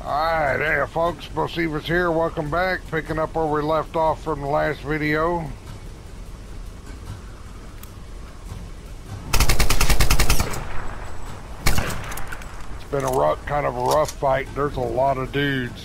Alright, hey folks, Bocephus here, welcome back, picking up where we left off from the last video. It's been a kind of a rough fight, there's a lot of dudes.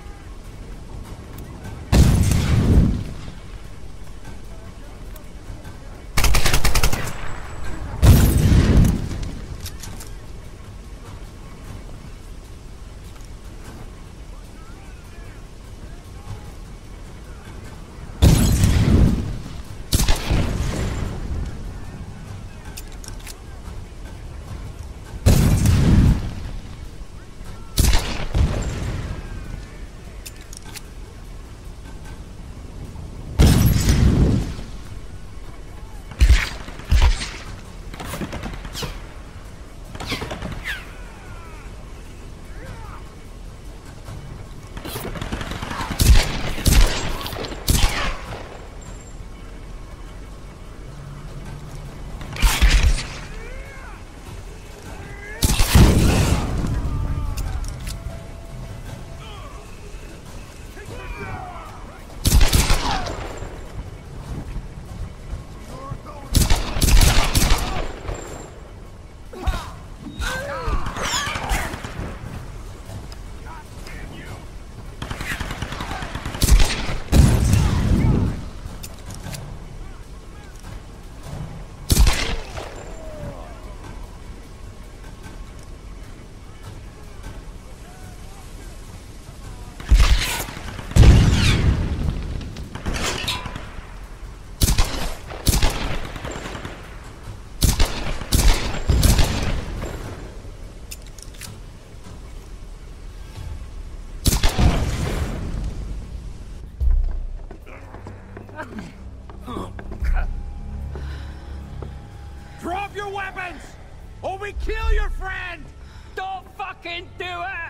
Drop your weapons, or we kill your friend! Don't fucking do it!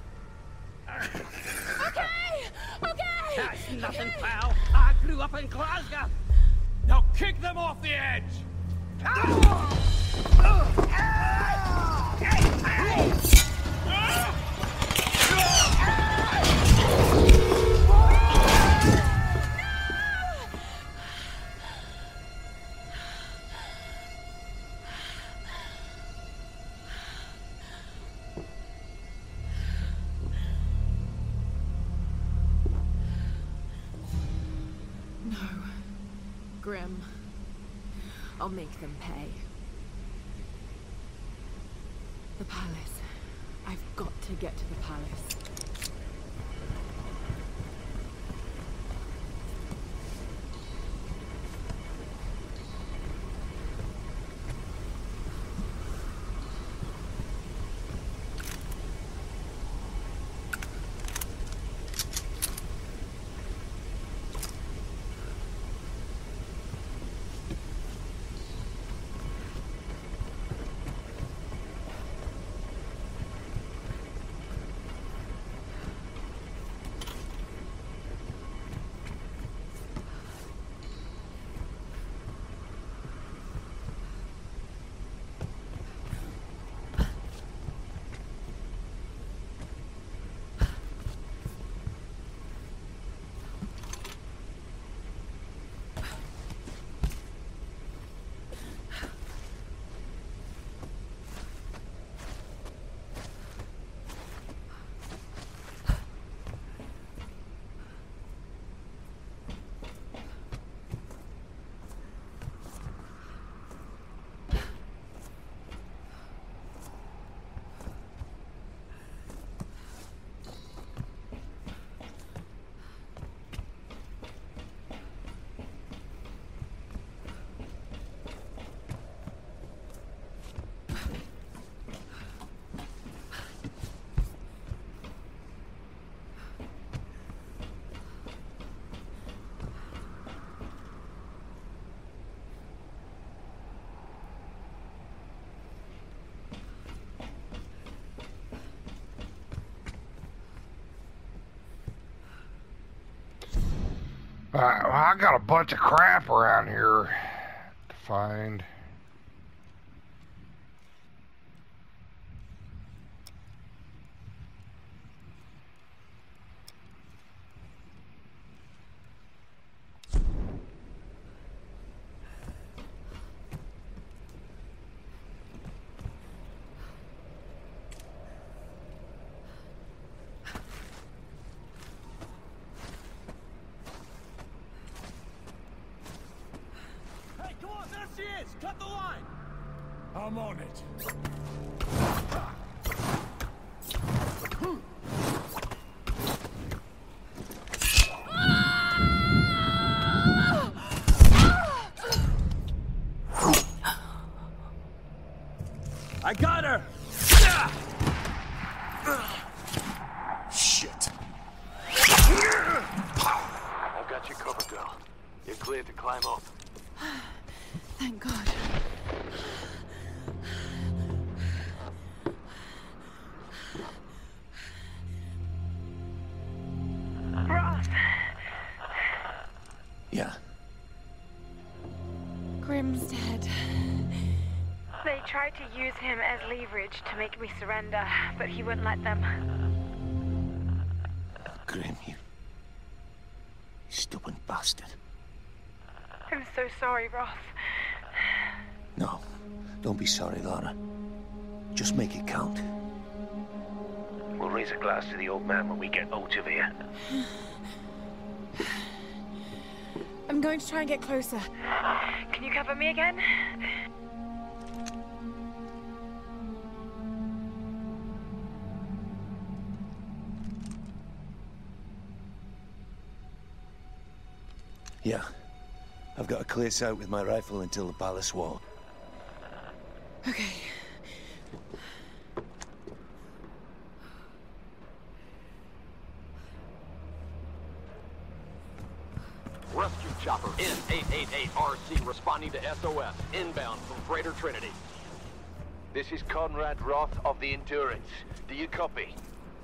Okay! Okay! That's nothing, pal. I grew up in Glasgow. Now kick them off the edge! No. Grim. I'll make them pay. The palace. I've got to get to the palace. Well, I got a bunch of crap around here to find. cut the line! I'm on it. I got her! Shit. I've got you covered, girl. You're clear to climb up. Thank God. Roth. Yeah. Grim's dead. They tried to use him as leverage to make me surrender, but he wouldn't let them. Grim, you stupid bastard. I'm so sorry, Roth. No, don't be sorry, Lara. Just make it count. We'll raise a glass to the old man when we get out of here. I'm going to try and get closer. Can you cover me again? Yeah. I've got a clear sight with my rifle until the palace wall. Okay. Rescue chopper N888RC responding to SOS, inbound from Freighter Trinity. This is Conrad Roth of the Endurance. Do you copy?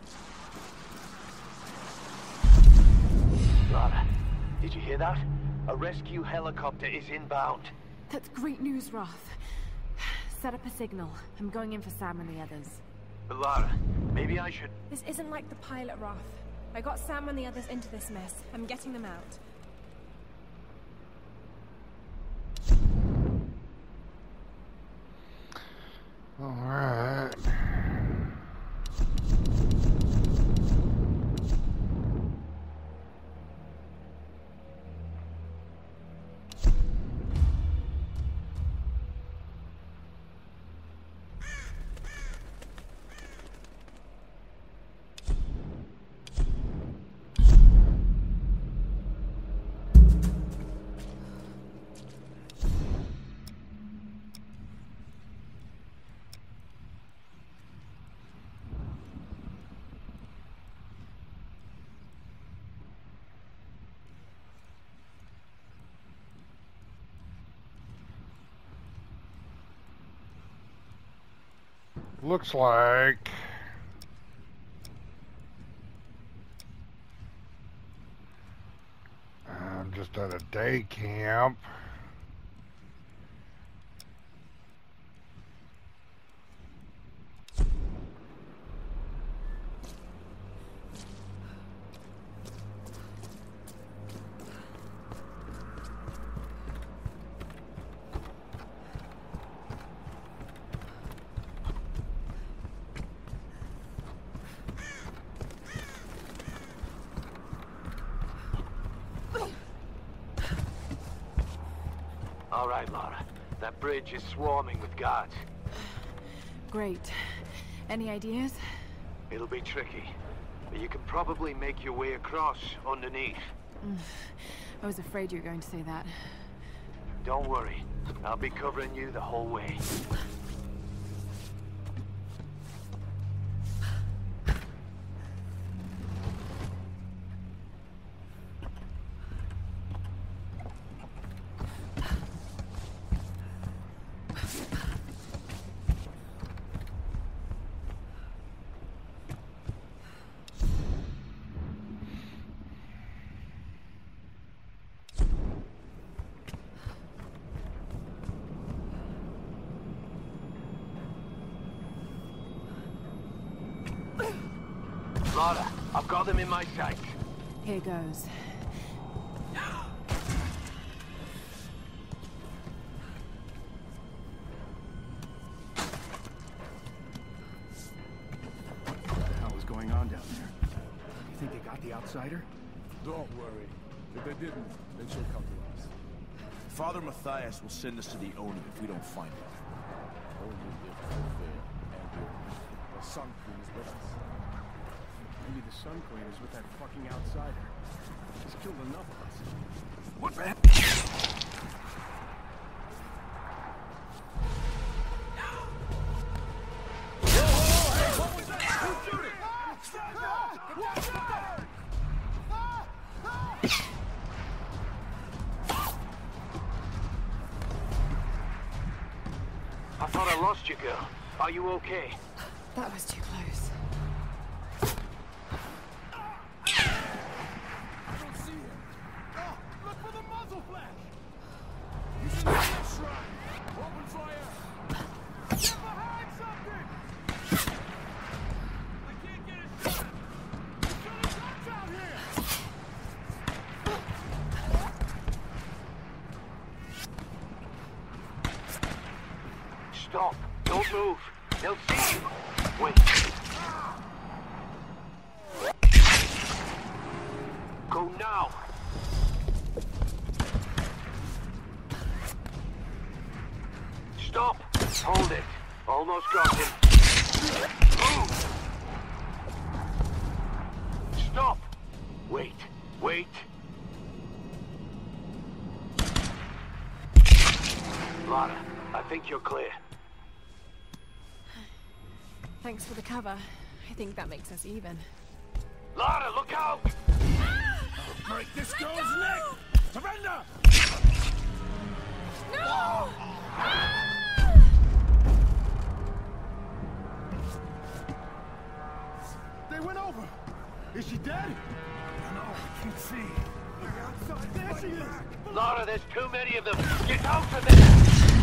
Lara, did you hear that? A rescue helicopter is inbound. That's great news, Roth. Set up a signal. I'm going in for Sam and the others. Lara, maybe I should... This isn't like the pilot, Roth. I got Sam and the others into this mess. I'm getting them out. All right. Looks like I'm just at a day camp. All right, Lara. That bridge is swarming with guards. Great. Any ideas? It'll be tricky, but you can probably make your way across underneath. I was afraid you were going to say that. Don't worry. I'll be covering you the whole way. Lara, I've got them in my sight. Here goes. What the hell is going on down there? You think they got the outsider? Don't worry. If they didn't, then she'll come to us. Father Matthias will send us to the Oni if we don't find him. Only if Fair and the Sun Queen is with us. Maybe the Sun Queen is with that fucking outsider. She's killed enough of us. What the heck? I thought I lost you, girl. Are you okay? That was too close. I don't see him. Oh, look for the muzzle flash! He's in the next shrine. Open fire! Get behind something! I can't get a shot! There's gonna guns out here! Stop. Don't move. They'll see you. Wait. Go now. Stop. Hold it. Almost got him. Move. Stop. Wait. Wait. Lara, I think you're clear. Thanks for the cover. I think that makes us even. Lara, look out! Break this girl's neck! Surrender! No! They went over! Is she dead? I don't know. I can't see. They're outside. There she is! Lara, there's too many of them. Get out of there!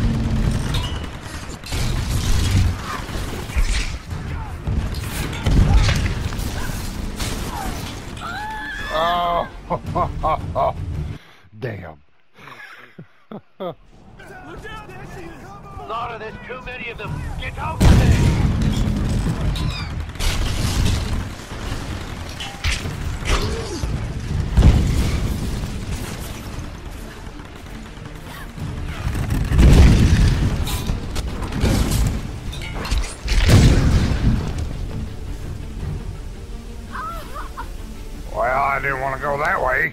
Oh, damn. Look out! There she is! Lara, there's too many of them. Get out of there! Well, I didn't want to go that way.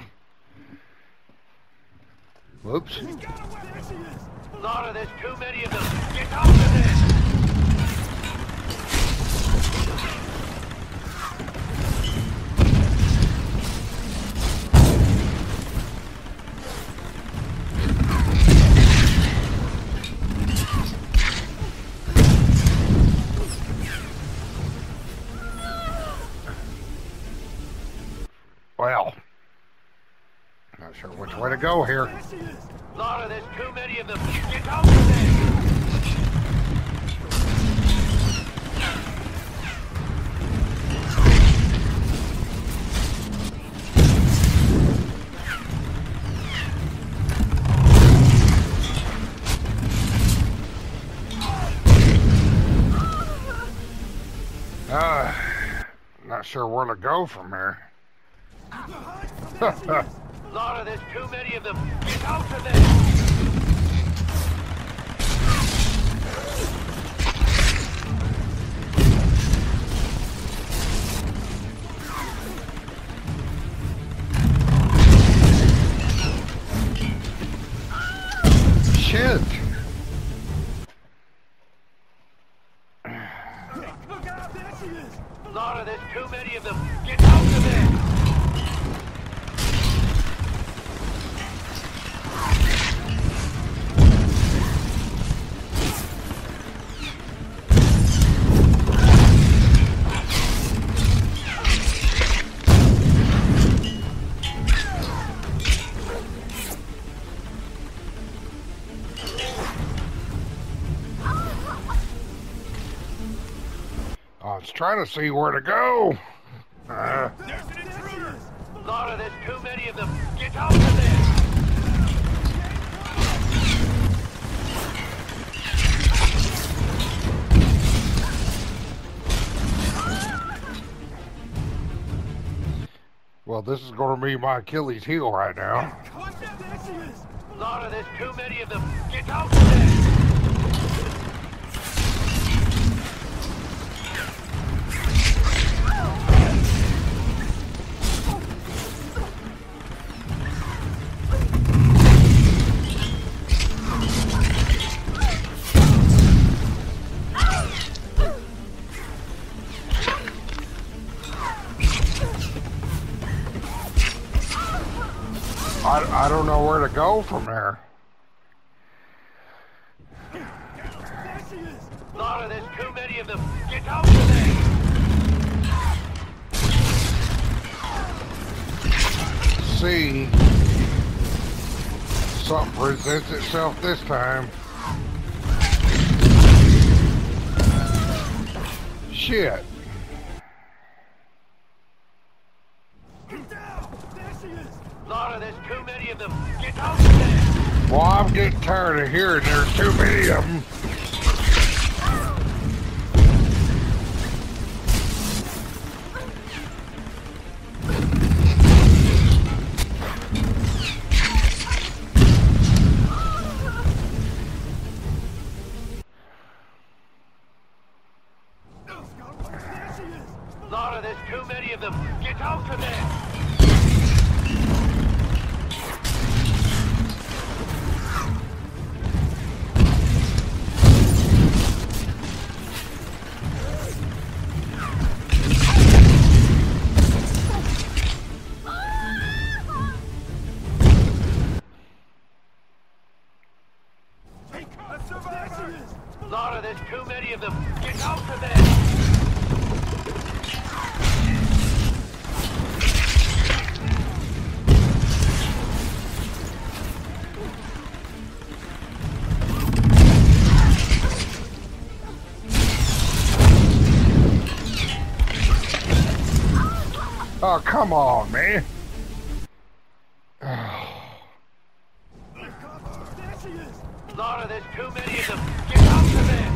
Whoops. Lara, there's too many of them. Get out of there! Well, not sure which way to go here. Lara, there's too many of them. Get out of there! Not sure where to go from here. Lara, there's too many of them. Get out of there! Shit! Look out! There she is! Lara, there's too many of them. Get out of there! I was trying to see where to go. There's an intruder! Lara, there's too many of them. Get out of there! Well, this is going to be my Achilles heel right now. Watch out! There she is! Lara, there's too many of them. Get out of there! I don't know where to go from there. Lara, there's too many of them. Get out of there! See, something presents itself this time. Shit. Lara, there's too many of them. Get out of there! Well, I'm getting tired of hearing there's too many of them. Lara, there's too many of them. Get out of there! Lara, there's too many of them. Get out of there! Oh, come on, man. Lara, there's too many of them. Get out of there!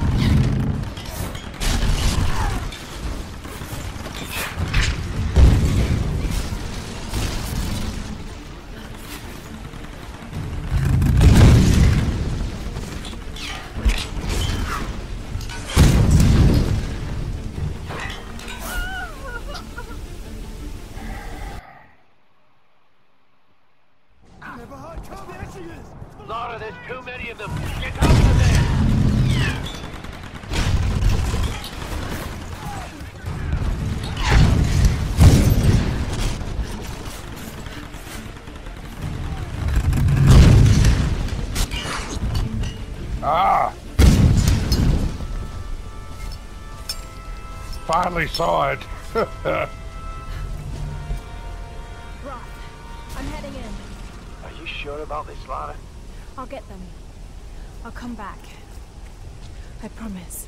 Lara, there's too many of them. Get out of there! Ah! Finally saw it. Roth, I'm heading in. Are you sure about this, Lara? I'll get them. I'll come back. I promise.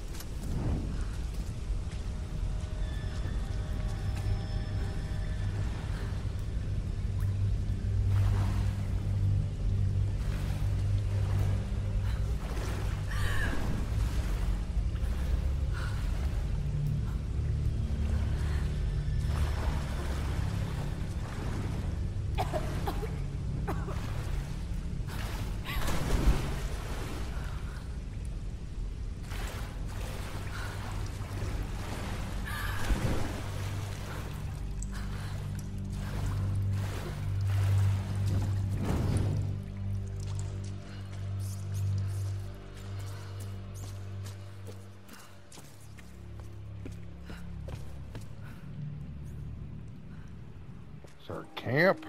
Is there a camp?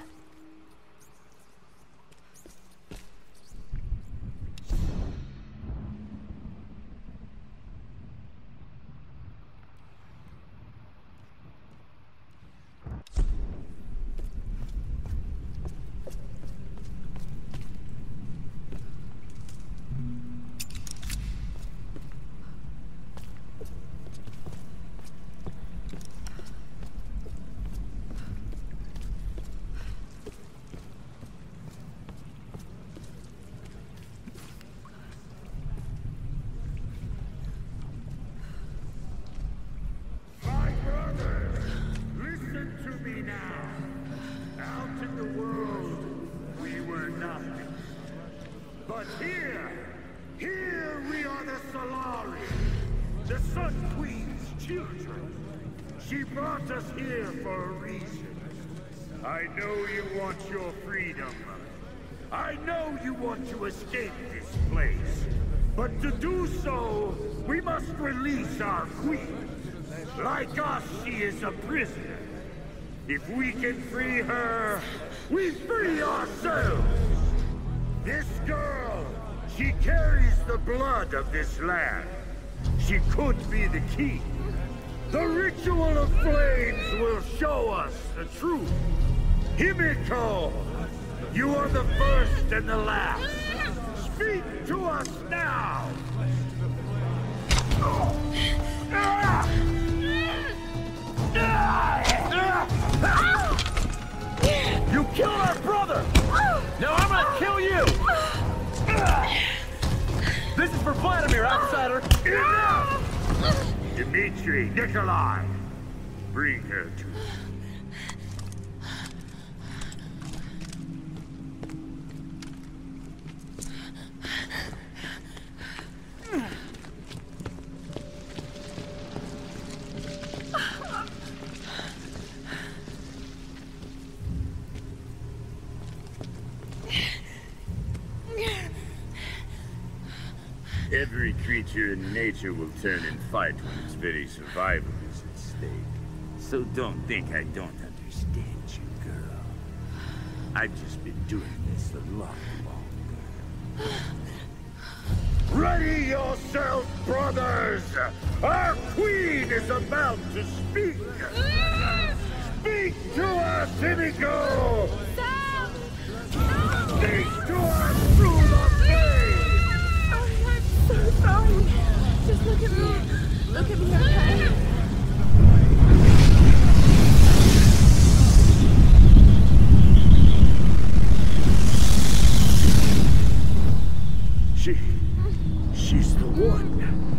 But here we are the Solari, the Sun Queen's children. She brought us here for a reason. I know you want your freedom. I know you want to escape this place. But to do so, we must release our queen. Like us, she is a prisoner. If we can free her, we free ourselves. This girl, she carries the blood of this land. She could be the key. The ritual of flames will show us the truth. Himiko, you are the first and the last. Speak to us now! You killed our brother! Now I'm gonna kill you! This is for Vladimir, outsider! Enough! Dmitri, Nikolai, bring her to me. Every creature in nature will turn and fight when its very survival is at stake. So don't think I don't understand you, girl. I've just been doing this a lot longer. Ready yourself, brothers! Our queen is about to speak! Speak to us, Himiko! Sam! No! Speak to us through the flames! So sorry. Just look at me. Look at me, okay? She's the one.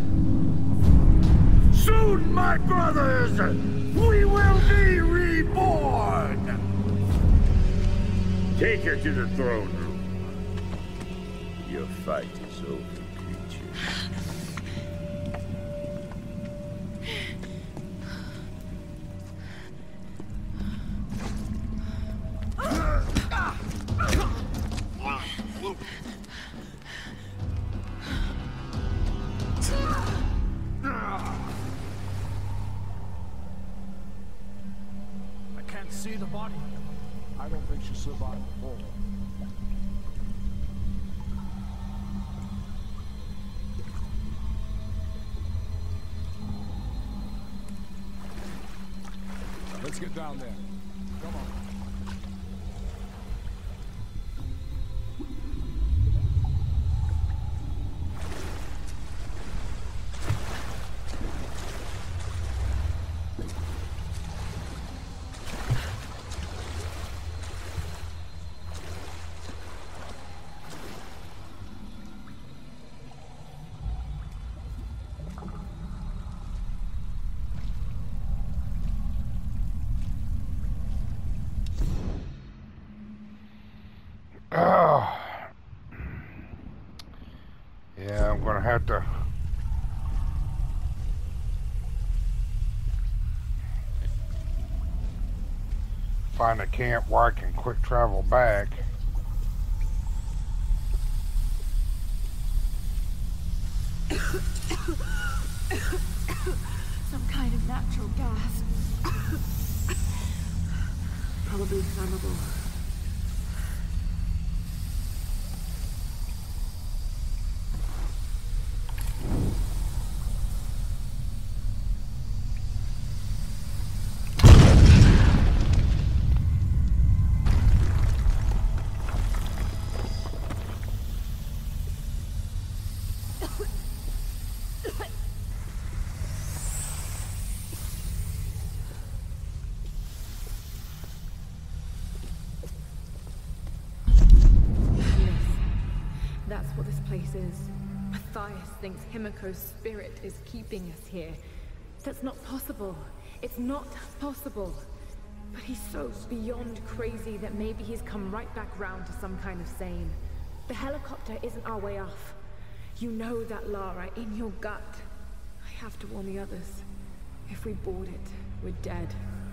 Soon, my brothers, we will be reborn. Take her to the throne room. Your fight is over. See the body? I don't think she survived the fall. Let's get down there. Come on. Yeah, I'm gonna have to find a camp where I can quick travel back. Some kind of natural gas. Probably flammable. That's what this place is. Matthias thinks Himiko's spirit is keeping us here. That's not possible. It's not possible. But he's so beyond crazy that maybe he's come right back round to some kind of sane. The helicopter isn't our way off. You know that, Lara, in your gut. I have to warn the others. If we board it, we're dead.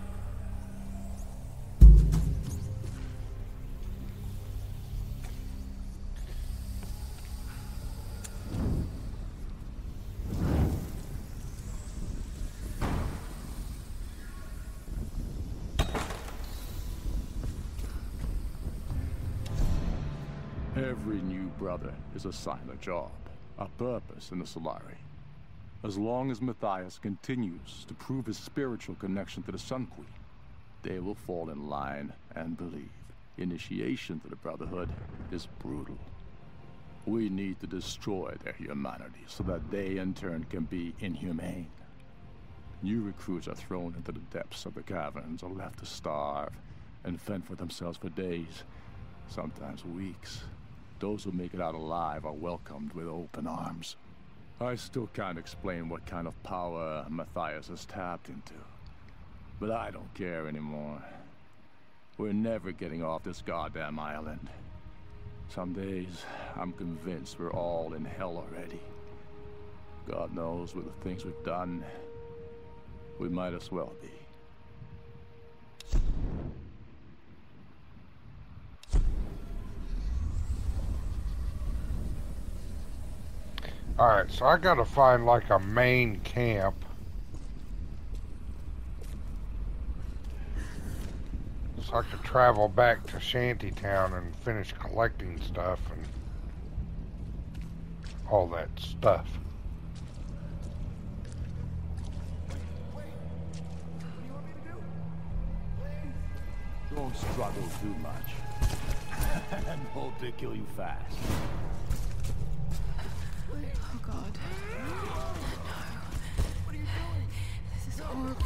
Every new brother is assigned a job, a purpose in the Solari. As long as Matthias continues to prove his spiritual connection to the Sun Queen, they will fall in line and believe. Initiation to the Brotherhood is brutal. We need to destroy their humanity so that they in turn can be inhumane. New recruits are thrown into the depths of the caverns or left to starve and fend for themselves for days, sometimes weeks. Those who make it out alive are welcomed with open arms. I still can't explain what kind of power Matthias has tapped into. But I don't care anymore. We're never getting off this goddamn island. Some days, I'm convinced we're all in hell already. God knows with the things we've done, we might as well be. Alright, so I gotta find like a main camp. So I could travel back to Shantytown and finish collecting stuff and all that stuff. Don't struggle too much. And hope they kill you fast. Oh God. No. What are you doing? This is horrible.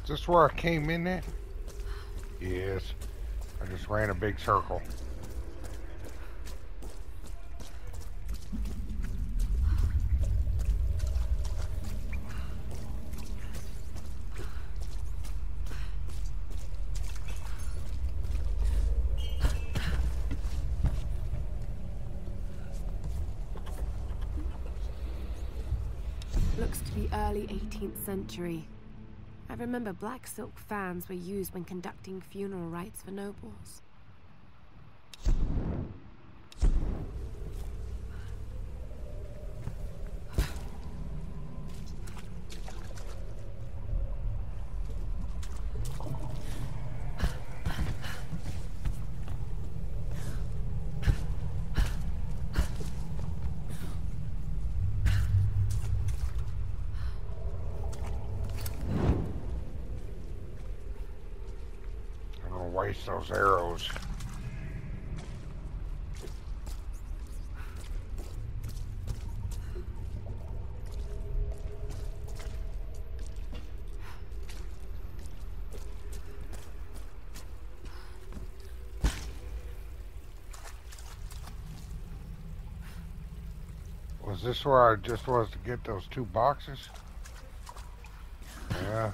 Is this where I came in at? Yes. I just ran a big circle. Looks to be early 18th century. I remember black silk fans were used when conducting funeral rites for nobles. Waste those arrows. Was this where I just was to get those 2 boxes? Yeah.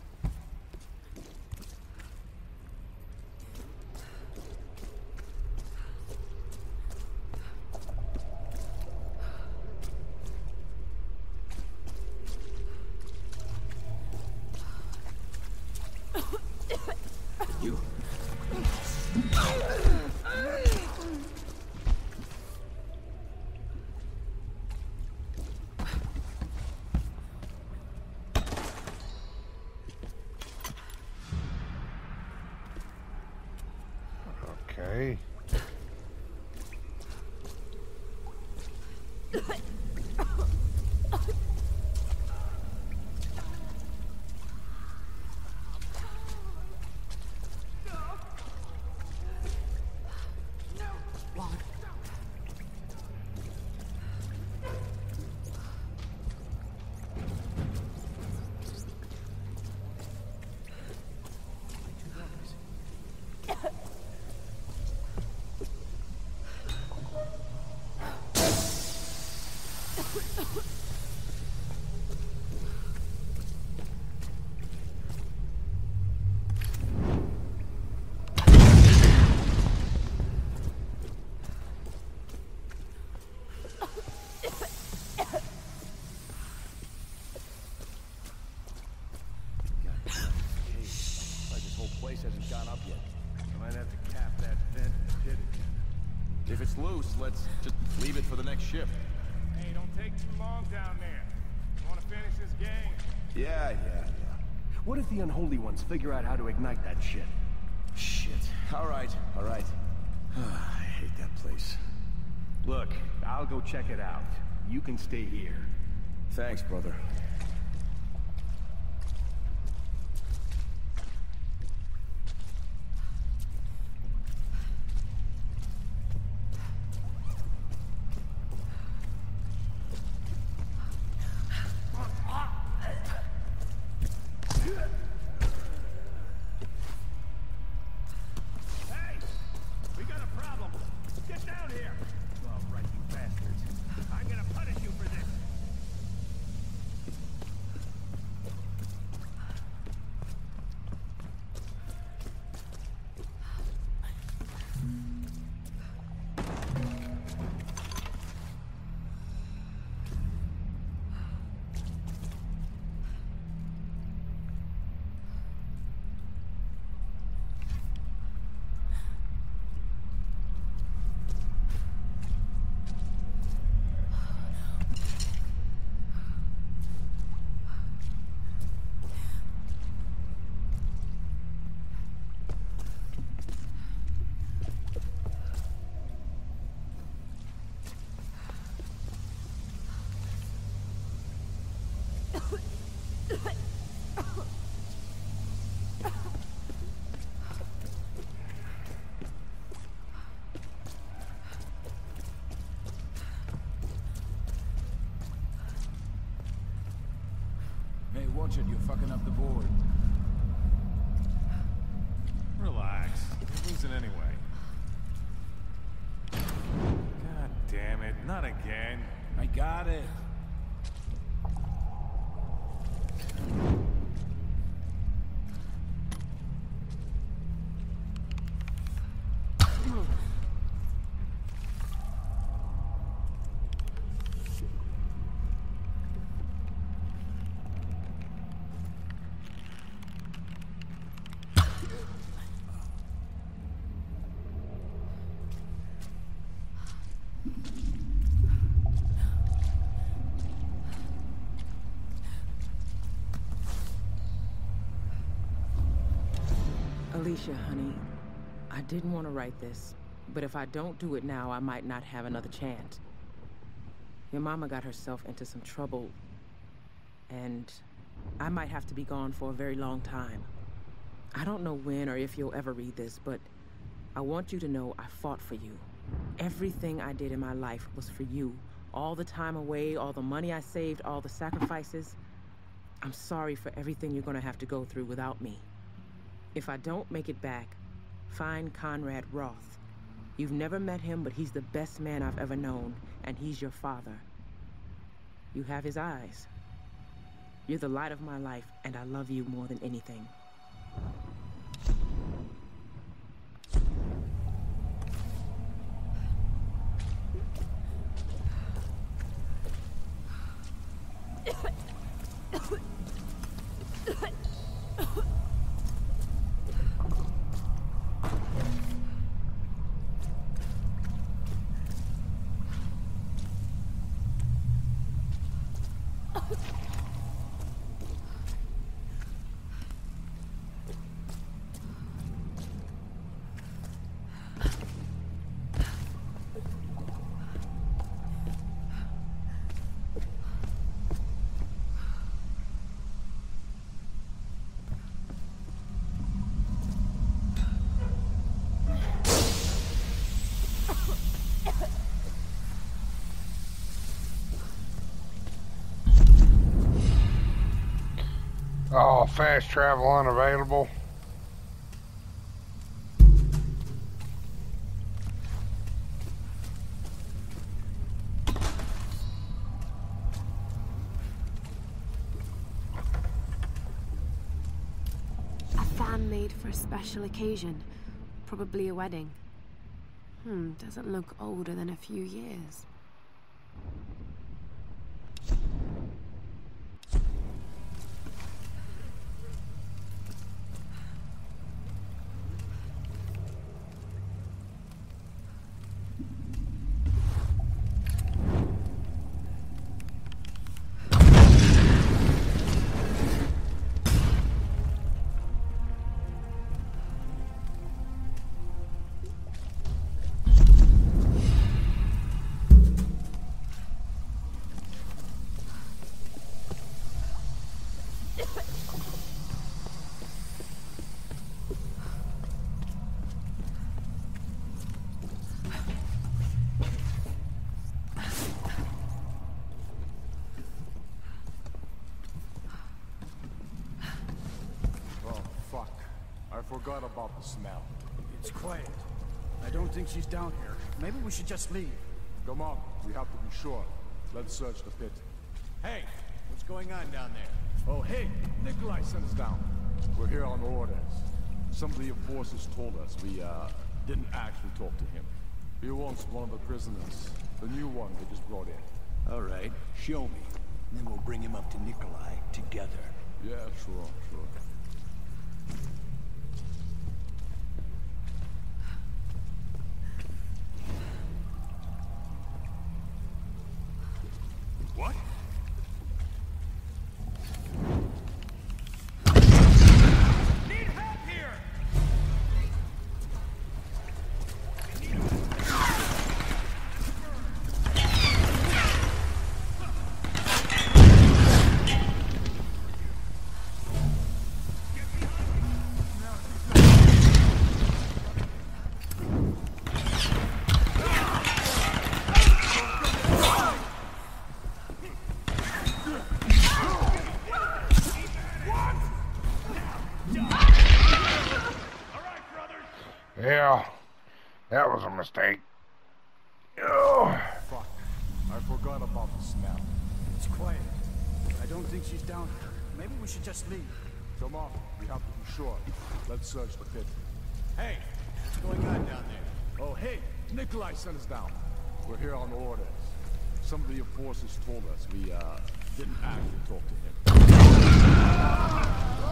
Okay. Hasn't gone up yet. I might have to cap that vent and hit it. If it's loose, let's just leave it for the next ship. Hey, don't take too long down there. You want to finish this game? Yeah. What if the unholy ones figure out how to ignite that shit? Shit. All right. I hate that place. Look, I'll go check it out. You can stay here. Thanks, brother. Hey, watch it, you're fucking up the board. Relax. You're losing anyway. God damn it, not again. I got it. Alicia, honey, I didn't want to write this, but if I don't do it now, I might not have another chance. Your mama got herself into some trouble, and I might have to be gone for a very long time. I don't know when or if you'll ever read this, but I want you to know I fought for you. Everything I did in my life was for you. All the time away, all the money I saved, all the sacrifices. I'm sorry for everything you're gonna have to go through without me. If I don't make it back, find Conrad Roth. You've never met him, but he's the best man I've ever known, and he's your father. You have his eyes. You're the light of my life, and I love you more than anything. Oh, fast travel unavailable. A fan made for a special occasion. Probably a wedding. Doesn't look older than a few years. Forgot about the smell. It's quiet. I don't think she's down here. Maybe we should just leave. Come on, we have to be sure. Let's search the pit. Hey, what's going on down there? Oh, hey, Nikolai sent us down. We're here on orders. Some of the enforcers told us we, didn't actually talk to him. He wants one of the prisoners. The new one they just brought in. All right, show me. Then we'll bring him up to Nikolai together. Yeah, sure. What? Need help here! Yeah, that was a mistake. Oh. Fuck. I forgot about the snap. It's quiet. I don't think she's down here. Maybe we should just leave. Come on, we have to be sure. Let's search the pit. Hey, what's going on down there? Oh, hey, Nikolai sent us down. We're here on orders. Some of the enforcers told us we, didn't actually talk to him.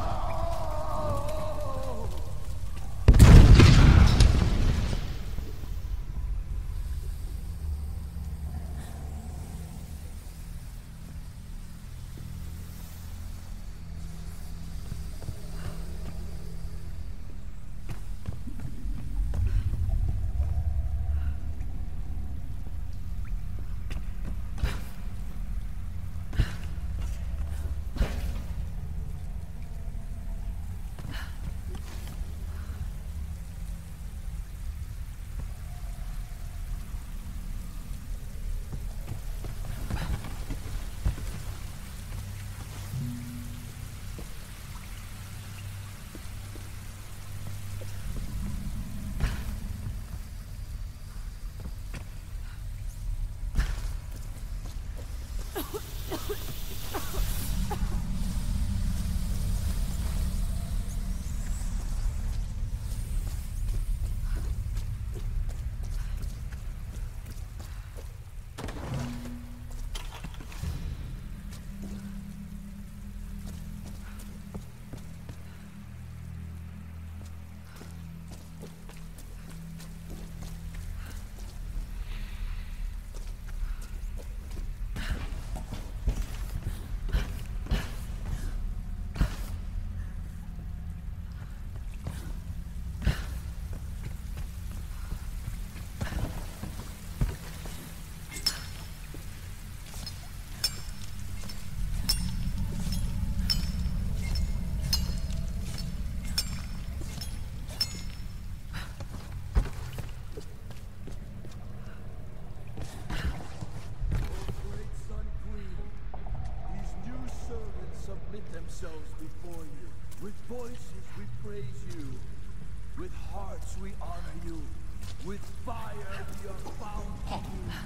Themselves before you. With voices we praise you. With hearts we honor you. With fire we are bound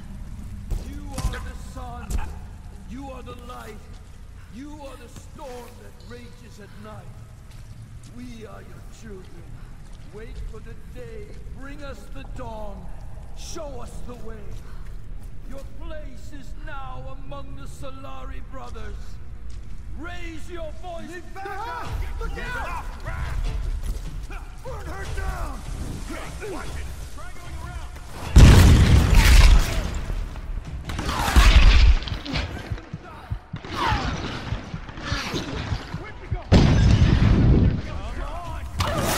to you. You are the sun. You are the light. You are the storm that rages at night. We are your children. Wait for the day. Bring us the dawn. Show us the way. Your place is now among the Solari brothers. Raise your voice! Back up! Look out! Burn her down! Watch it! Try going around! Where'd you go? Come on!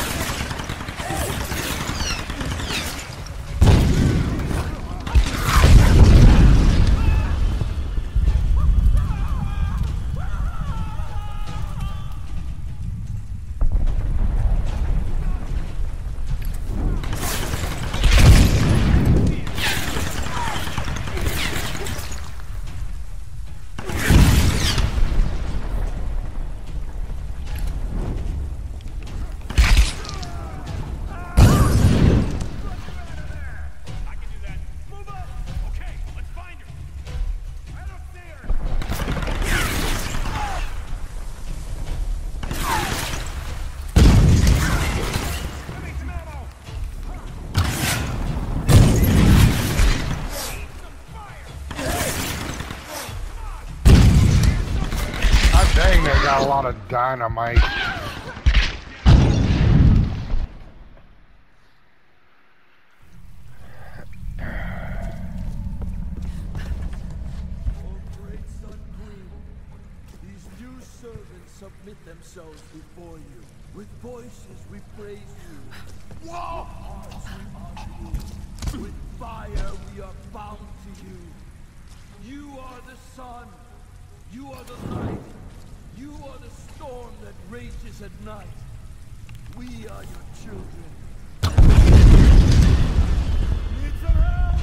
Dang, they got a lot of dynamite. Submit themselves before you. With voices we praise you. With hearts we honor you. With fire we are bound to you. You are the sun. You are the light. You are the storm that rages at night. We are your children. Need some help?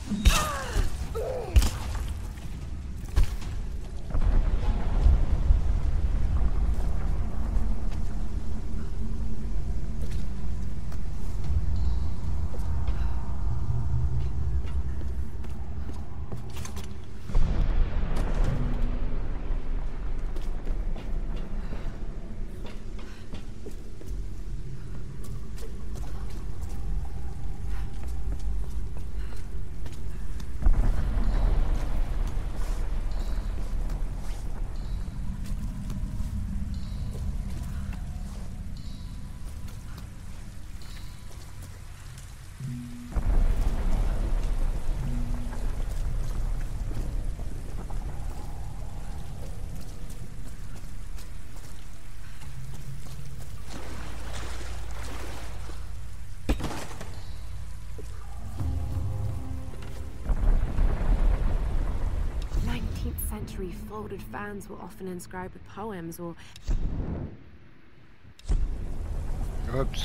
Century folded fans were often inscribed with poems or... Oops.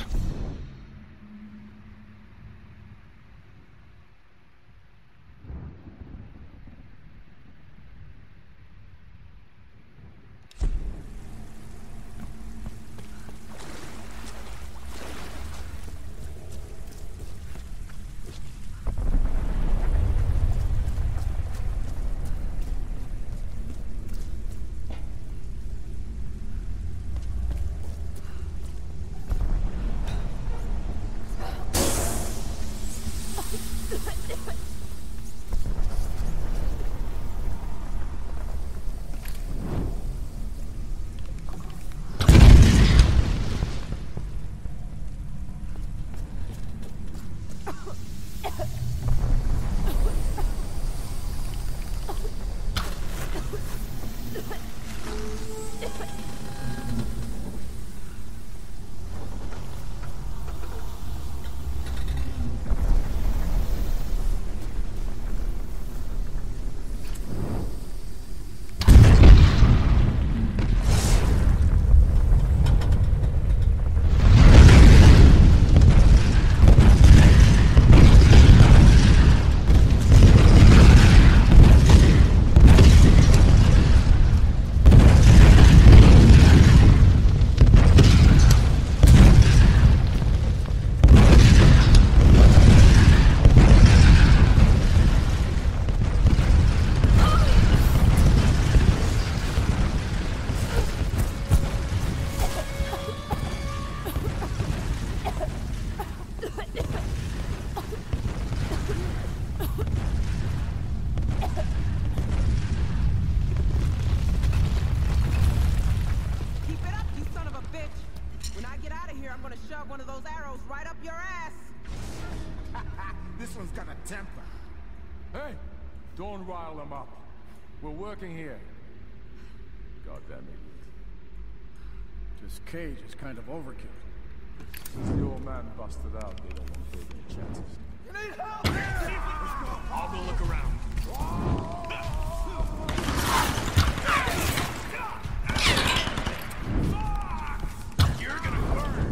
Don't rile them up. We're working here. God damn it. This cage is kind of overkill. Since the old man busted out, they don't want to take any chances. You need help here! I'll go look around. You're gonna burn!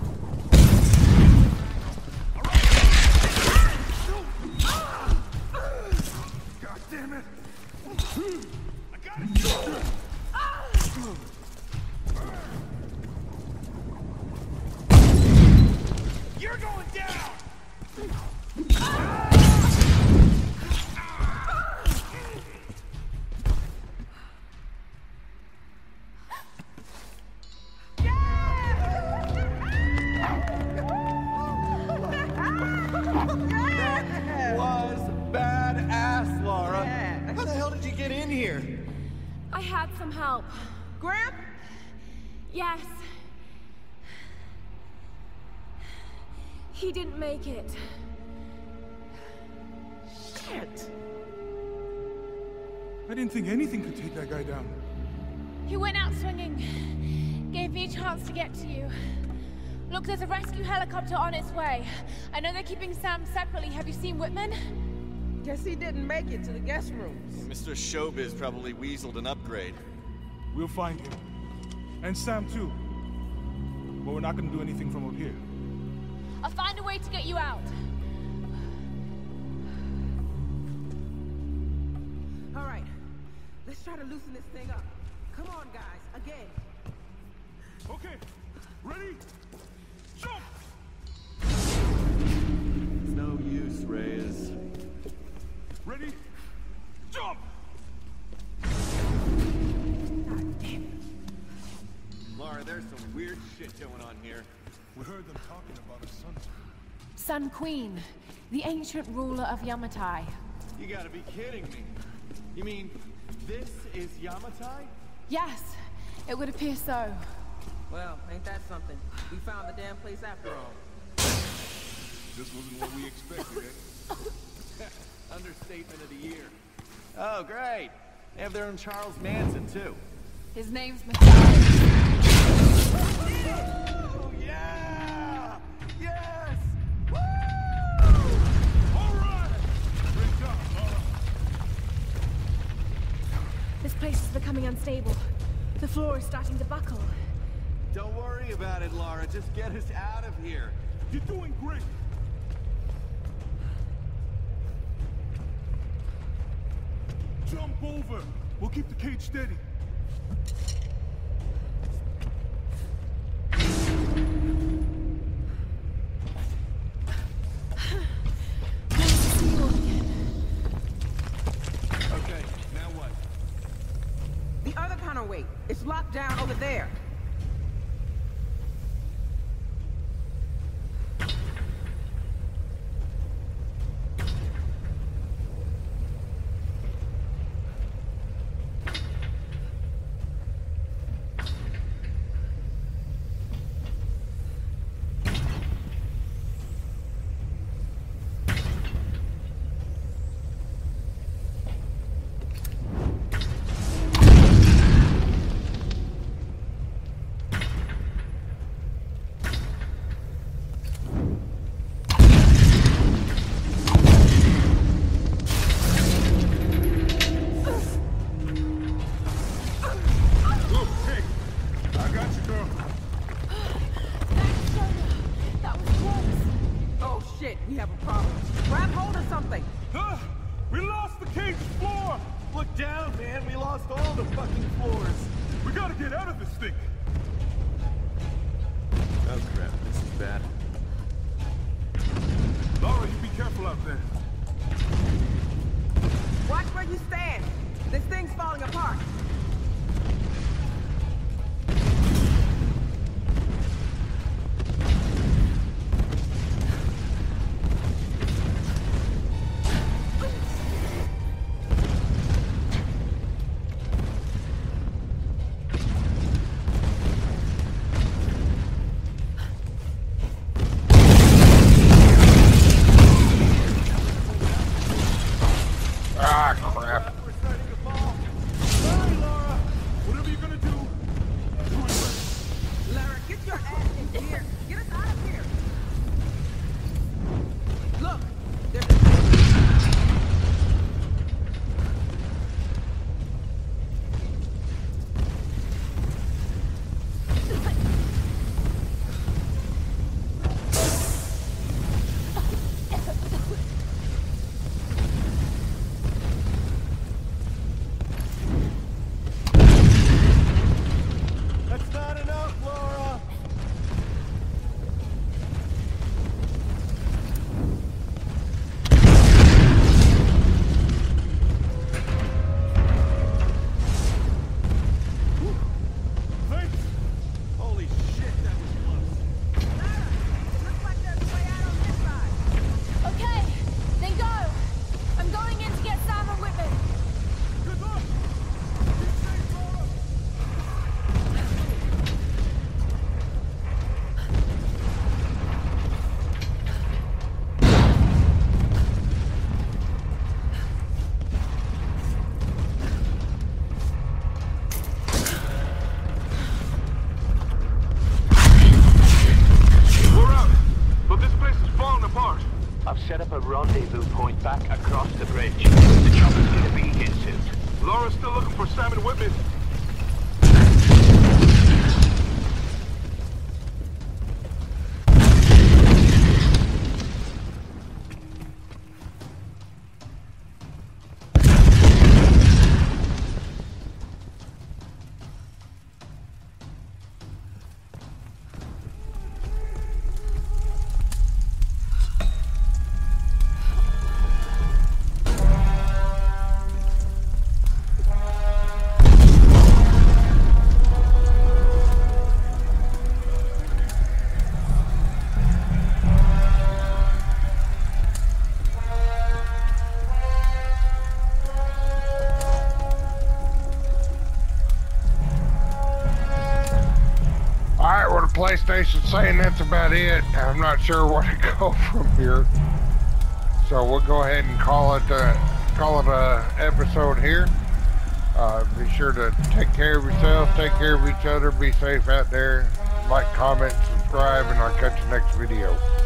God damn it! I got it! You're going down! Was badass, Lara. How the hell did you get in here? I had some help. Gramp? Yes. He didn't make it. Shit! I didn't think anything could take that guy down. He went out swinging. Gave me a chance to get to you. Look, there's a rescue helicopter on its way. I know they're keeping Sam separately. Have you seen Whitman? Guess he didn't make it to the guest rooms. Mr. Showbiz probably weaseled an upgrade. We'll find him. And Sam too. But we're not gonna do anything from up here. I'll find a way to get you out. Let's try to loosen this thing up. Come on, guys, again. Okay, ready? Jump! It's no use, Reyes. Ready? Jump! God damn it. Lara, there's some weird shit going on here. We heard them talking about a sun. Sun Queen, the ancient ruler of Yamatai. You gotta be kidding me. You mean, this is Yamatai? Yes, it would appear so. Well, ain't that something? We found the damn place after all. This wasn't what we expected, eh? Understatement of the year. Oh, great. They have their own Charles Manson, too. His name's Matthias. Oh, yeah! Yes! Woo! All right! Great job, Lara. This place is becoming unstable. The floor is starting to buckle. Don't worry about it, Lara. Just get us out of here. You're doing great. Jump over. We'll keep the cage steady. Okay, now what? The other counterweight. It's locked down over there. We have a problem. Grab hold of something. We lost the cage floor. Look down, man. We lost all the fucking floors. We gotta get out of this thing. Oh crap, this is bad. Lara, you be careful out there. Watch where you stand. This thing's falling apart. Set up a rendezvous point back across the bridge. The chopper's gonna be here soon. Lara's still looking for Sam and Whitman. PlayStation saying that's about it. I'm not sure where to go from here. So we'll go ahead and call it a episode here. Be sure to take care of yourself, take care of each other, be safe out there. Like, comment, subscribe, and I'll catch you next video.